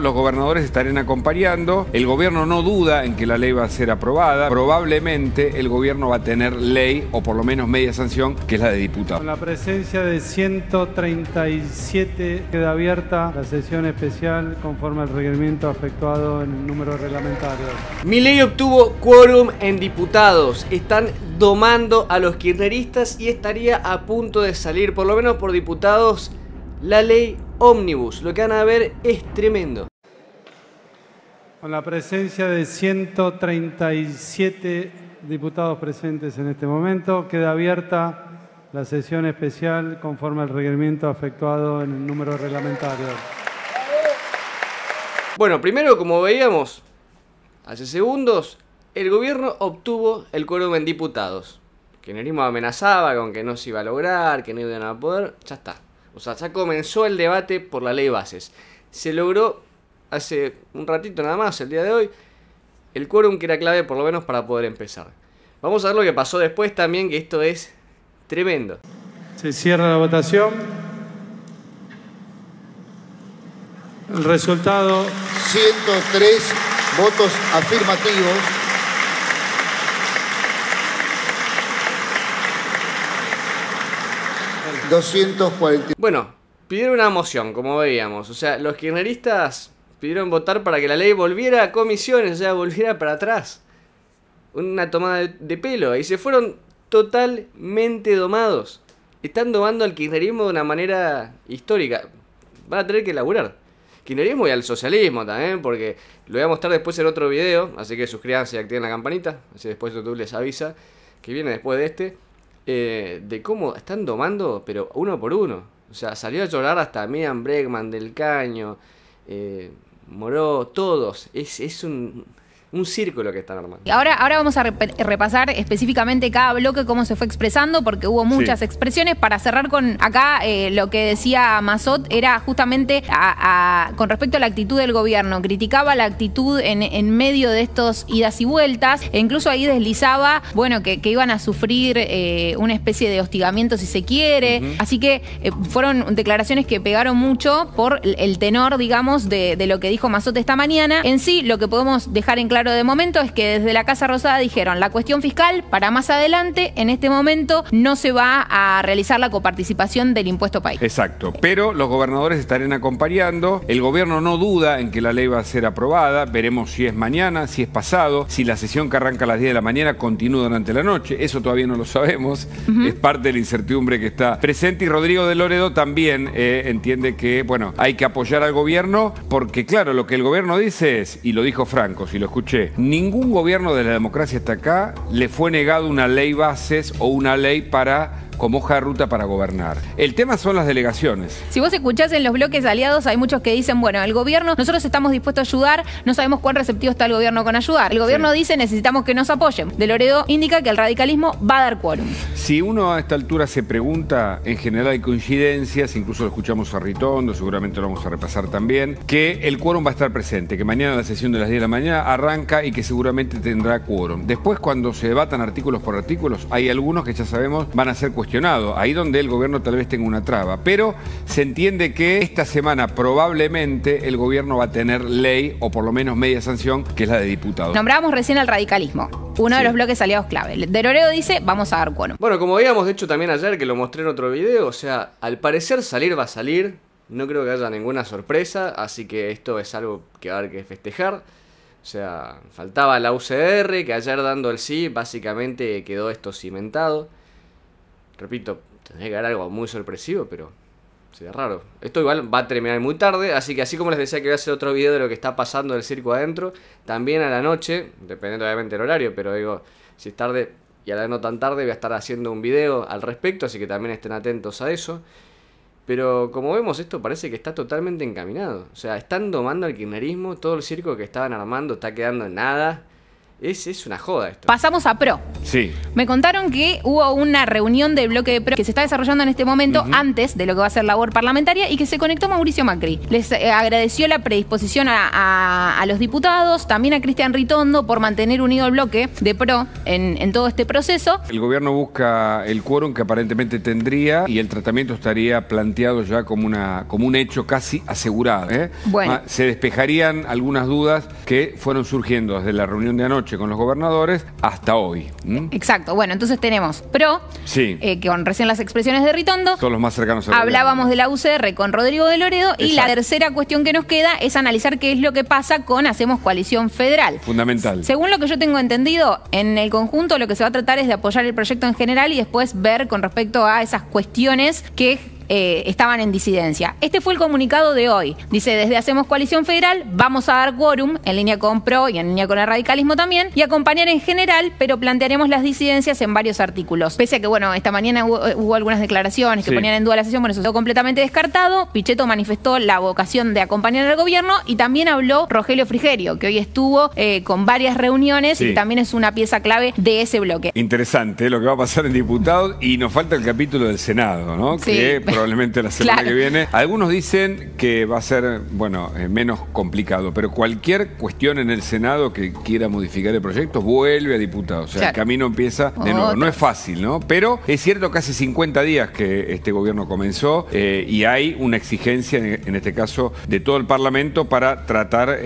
los gobernadores estarían acompañando. El gobierno no duda en que la ley va a ser aprobada. Probablemente el gobierno va a tener ley, o por lo menos media sanción, que es la de diputados. Con la presencia de 137 queda abierta la sesión especial conforme al requerimiento efectuado en el número reglamentario. Milei obtuvo quórum en diputados. Están domando a los kirchneristas y estaría a punto de salir, por lo menos por diputados, la ley ómnibus. Lo que van a ver es tremendo. Con la presencia de 137 diputados presentes en este momento, queda abierta la sesión especial conforme al requerimiento efectuado en el número reglamentario. Bueno, primero, como veíamos hace segundos, el gobierno obtuvo el quórum en diputados. El kirchnerismo amenazaba con que no se iba a lograr, que no iban a poder. Ya está. O sea, ya comenzó el debate por la ley bases. Se logró hace un ratito nada más, el día de hoy, el quórum que era clave por lo menos para poder empezar. Vamos a ver lo que pasó después también, que esto es tremendo. Se cierra la votación. El resultado: 103 votos afirmativos. Bueno, pidieron una moción, como veíamos. O sea, los kirchneristas pidieron votar para que la ley volviera a comisiones, o sea, volviera para atrás. Una tomada de pelo. Y se fueron totalmente domados. Están domando al kirchnerismo de una manera histórica. Van a tener que laburar. Kirchnerismo y al socialismo también, porque lo voy a mostrar después en otro video. Así que suscríbanse y activen la campanita. Así después YouTube les avisa que viene después de este. De cómo están domando, pero uno por uno. O sea, salió a llorar hasta Miriam Bregman, Del Caño, Moró, todos. Es un círculo que están armando. Ahora vamos a repasar específicamente cada bloque, cómo se fue expresando, porque hubo muchas expresiones. Para cerrar con acá, lo que decía Massot era justamente con respecto a la actitud del gobierno. Criticaba la actitud en medio de estos idas y vueltas, e incluso ahí deslizaba, bueno, que iban a sufrir una especie de hostigamiento, si se quiere. Así que fueron declaraciones que pegaron mucho por el tenor, digamos, de lo que dijo Massot esta mañana. En sí, lo que podemos dejar en claro de momento es que desde la Casa Rosada dijeron: la cuestión fiscal para más adelante, en este momento no se va a realizar la coparticipación del impuesto país. Exacto, pero los gobernadores estarían acompañando. El gobierno no duda en que la ley va a ser aprobada. Veremos si es mañana, si es pasado, si la sesión que arranca a las 10 de la mañana continúa durante la noche. Eso todavía no lo sabemos. Es parte de la incertidumbre que está presente. Y Rodrigo de Loredo también entiende que, bueno, hay que apoyar al gobierno, porque claro, lo que el gobierno dice es, y lo dijo Franco, si lo escuché, ningún gobierno de la democracia hasta acá le fue negado una ley bases o una ley como hoja de ruta para gobernar. El tema son las delegaciones. Si vos escuchás en los bloques aliados, hay muchos que dicen, bueno, el gobierno, nosotros estamos dispuestos a ayudar, no sabemos cuán receptivo está el gobierno con ayudar. El gobierno dice, necesitamos que nos apoyen. De Loredo indica que el radicalismo va a dar quórum. Si uno a esta altura se pregunta, en general hay coincidencias, incluso lo escuchamos a Ritondo, seguramente lo vamos a repasar también, que el quórum va a estar presente, que mañana la sesión de las 10 de la mañana arranca y que seguramente tendrá quórum. Después, cuando se debatan artículos por artículos, hay algunos que ya sabemos van a ser cuestionados. Ahí donde el gobierno tal vez tenga una traba, pero se entiende que esta semana probablemente el gobierno va a tener ley, o por lo menos media sanción, que es la de diputados. Nombrábamos recién al radicalismo, uno de los bloques aliados clave. De Loredo dice, vamos a dar quórum. Bueno, como habíamos hecho también ayer, que lo mostré en otro video, o sea, al parecer salir va a salir. No creo que haya ninguna sorpresa, así que esto es algo que va a haber que festejar. O sea, faltaba la UCR, que ayer dando el sí, básicamente quedó esto cimentado. Repito, tendría que haber algo muy sorpresivo, pero sería raro. Esto igual va a terminar muy tarde, así que así como les decía que voy a hacer otro video de lo que está pasando del circo adentro, también a la noche, dependiendo obviamente del horario, pero digo, si es tarde y a la no tan tarde voy a estar haciendo un video al respecto, así que también estén atentos a eso. Pero como vemos, esto parece que está totalmente encaminado. O sea, están domando al kirchnerismo, todo el circo que estaban armando está quedando en nada. Es una joda esto. Pasamos a PRO. Sí. Me contaron que hubo una reunión del bloque de PRO que se está desarrollando en este momento antes de lo que va a ser labor parlamentaria y que se conectó Mauricio Macri. Les agradeció la predisposición a los diputados, también a Cristian Ritondo por mantener unido el bloque de PRO en todo este proceso. El gobierno busca el quórum que aparentemente tendría y el tratamiento estaría planteado ya como un hecho casi asegurado. Bueno. Se despejarían algunas dudas que fueron surgiendo desde la reunión de anoche con los gobernadores hasta hoy. Exacto. Bueno, entonces tenemos PRO, sí. Que con recién las expresiones de Ritondo. Son los más cercanos a Hablábamos de la UCR con Rodrigo de Loredo. Exacto. Y la tercera cuestión que nos queda es analizar qué es lo que pasa con Hacemos Coalición Federal. Fundamental. Según lo que yo tengo entendido, en el conjunto lo que se va a tratar es de apoyar el proyecto en general y después ver con respecto a esas cuestiones que estaban en disidencia. Este fue el comunicado de hoy. Dice, desde Hacemos Coalición Federal vamos a dar quórum en línea con PRO y en línea con el radicalismo también y acompañar en general, pero plantearemos las disidencias en varios artículos. Pese a que, bueno, esta mañana hubo algunas declaraciones que ponían en duda la sesión, bueno, eso quedó completamente descartado. Pichetto manifestó la vocación de acompañar al gobierno y también habló Rogelio Frigerio, que hoy estuvo con varias reuniones y también es una pieza clave de ese bloque. Interesante lo que va a pasar en diputados y nos falta el capítulo del Senado, ¿no? Sí. Que probablemente la semana que viene. Algunos dicen que va a ser, bueno, menos complicado, pero cualquier cuestión en el Senado que quiera modificar el proyecto vuelve a diputados. O sea, el camino empieza de nuevo. No es fácil, ¿no? Pero es cierto que hace 50 días que este gobierno comenzó y hay una exigencia, en este caso, de todo el Parlamento para tratar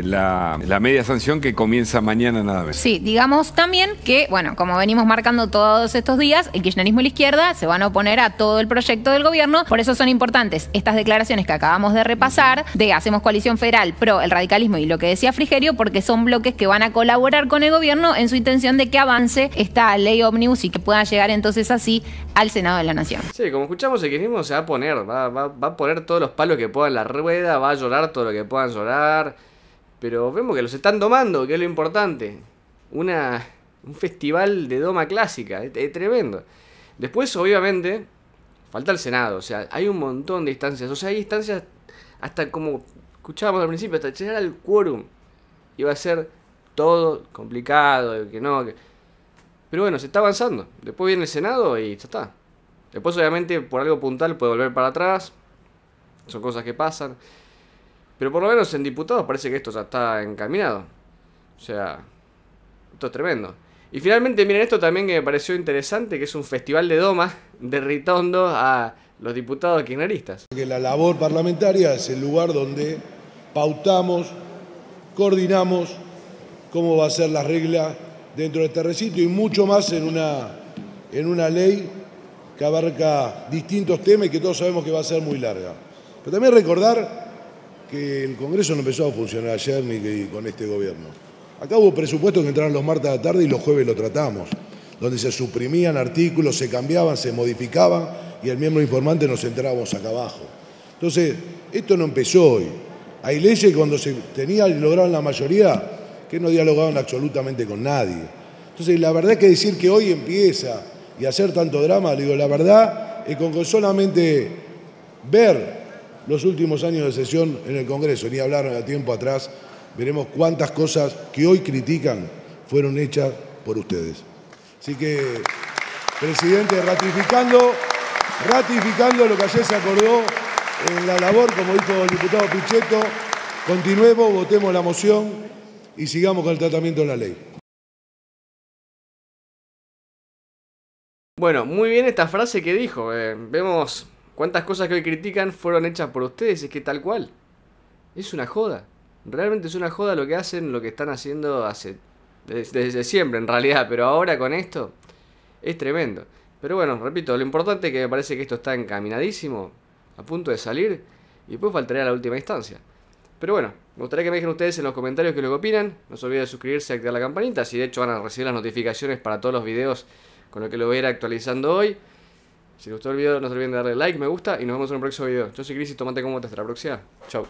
la media sanción que comienza mañana nada más. Sí, digamos también que, bueno, como venimos marcando todos estos días, el kirchnerismo y la izquierda se van a oponer a todo el proyecto del gobierno. Por eso son importantes estas declaraciones que acabamos de repasar de Hacemos Coalición Federal, PRO, el radicalismo y lo que decía Frigerio, porque son bloques que van a colaborar con el gobierno en su intención de que avance esta ley ómnibus y que pueda llegar entonces así al Senado de la Nación. Sí, como escuchamos, el kirchnerismo se va a poner, va a poner todos los palos que pueda en la rueda, va a llorar todo lo que puedan llorar, pero vemos que los están domando, que es lo importante. Un festival de doma clásica, es tremendo. Después, obviamente, falta el Senado, o sea, hay un montón de instancias, o sea, hay instancias hasta como escuchábamos al principio, hasta llegar al quórum. Iba a ser todo complicado, que no, pero bueno, se está avanzando. Después viene el Senado y ya está. Después, obviamente, por algo puntual puede volver para atrás, son cosas que pasan, pero por lo menos en diputados parece que esto ya está encaminado. O sea, esto es tremendo. Y finalmente, miren esto también que me pareció interesante, que es un festival de doma de Ritondo a los diputados kirchneristas. Que la labor parlamentaria es el lugar donde pautamos, coordinamos cómo va a ser la regla dentro de este recinto y mucho más en una ley que abarca distintos temas y que todos sabemos que va a ser muy larga. Pero también recordar que el Congreso no empezó a funcionar ayer ni con este gobierno. Acá hubo presupuestos que entraron los martes a la tarde y los jueves lo tratamos, donde se suprimían artículos, se cambiaban, se modificaban y el miembro informante nos enterábamos acá abajo. Entonces, esto no empezó hoy. Hay leyes que cuando se tenía y lograban la mayoría, que no dialogaban absolutamente con nadie. Entonces, la verdad es que decir que hoy empieza y hacer tanto drama, le digo, la verdad es que con solamente ver los últimos años de sesión en el Congreso, ni hablar a tiempo atrás, veremos cuántas cosas que hoy critican fueron hechas por ustedes. Así que, presidente, ratificando lo que ayer se acordó en la labor, como dijo el diputado Pichetto, continuemos, votemos la moción y sigamos con el tratamiento de la ley. Bueno, muy bien esta frase que dijo. Vemos cuántas cosas que hoy critican fueron hechas por ustedes. Es que tal cual. Es una joda. Realmente es una joda lo que hacen, lo que están haciendo desde siempre en realidad. Pero ahora con esto es tremendo. Pero bueno, repito, lo importante es que me parece que esto está encaminadísimo, a punto de salir. Y después faltaría la última instancia. Pero bueno, me gustaría que me dejen ustedes en los comentarios qué es lo que opinan. No se olviden de suscribirse y activar la campanita. Si de hecho van a recibir las notificaciones para todos los videos con lo que lo voy a ir actualizando hoy. Si les gustó el video, no se olviden de darle like, me gusta y nos vemos en el próximo video. Yo soy Cris y tomate como hasta la próxima. Chau.